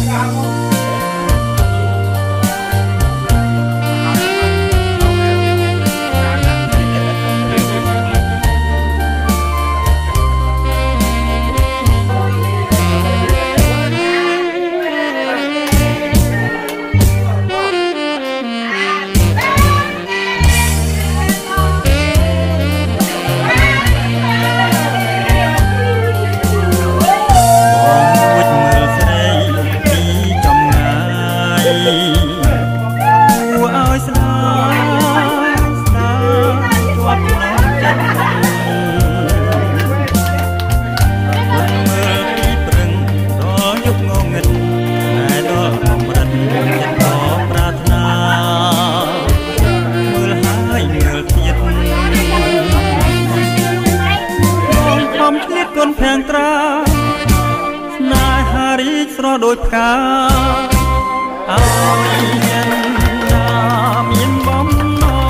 โดยพระเอาเย็นน้ำเย็นบ่มนอ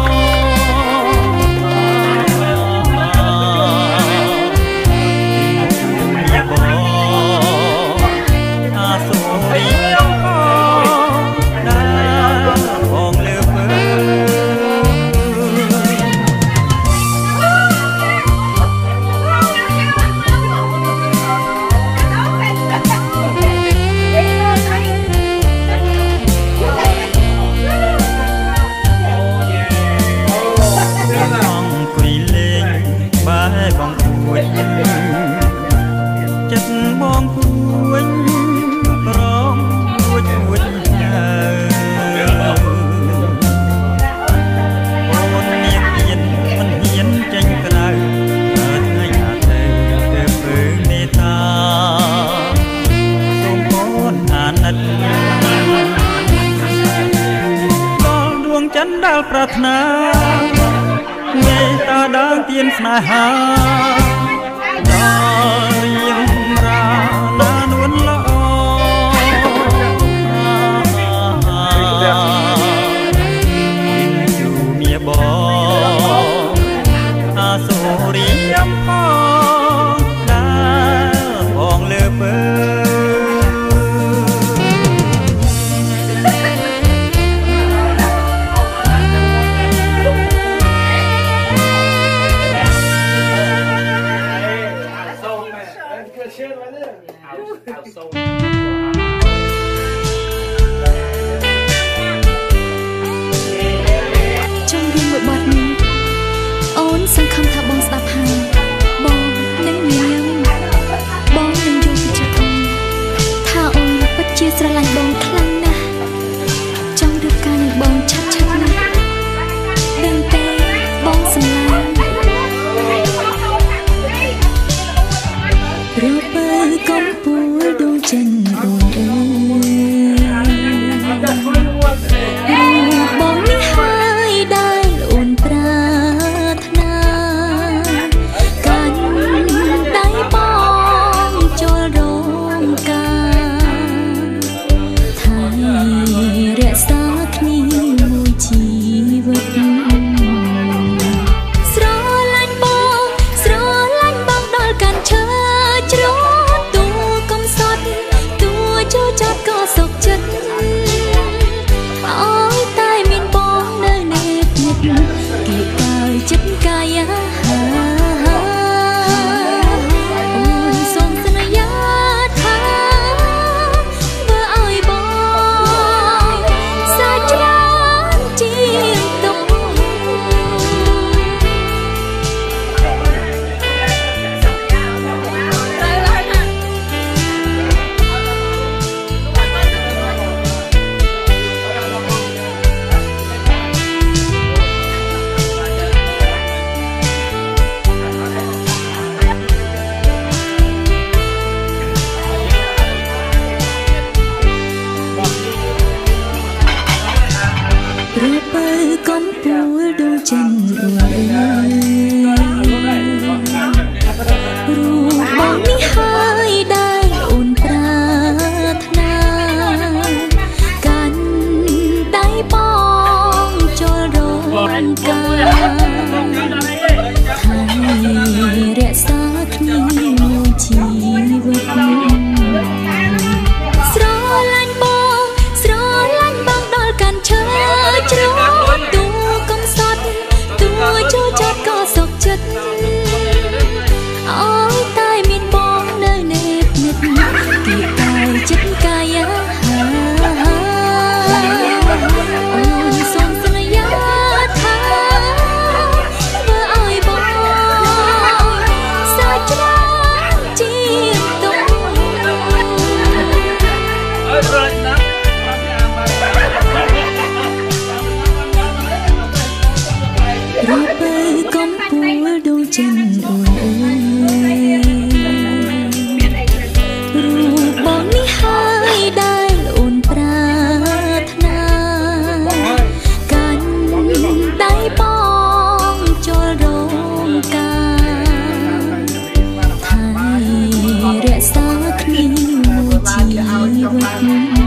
มีบ่อาสวยได้องเลือเฟืปรารถนาเมตตาดังเตียนสนาหาดาเรียงรานานวลละออยู่เมียบออาโซเรียมพอดาพองเลือเปื้ស្រឡាញ់បងខ្លាំងណាស់ចង់រៀបការនឹងបងឆាប់ៗណាស់ដឹងទេបងសម្លាញ់របើកំពូលដួងចិនអូនអើយបងនេះហើយដែលអូនប្រាថ្នាកាន់ដៃបងចូលរងការរក្សាគ្នាមួយជីវិតស្រឡាញ់បងដល់កាន់ឈើជ្រោតទួកំសត់ទួ vượt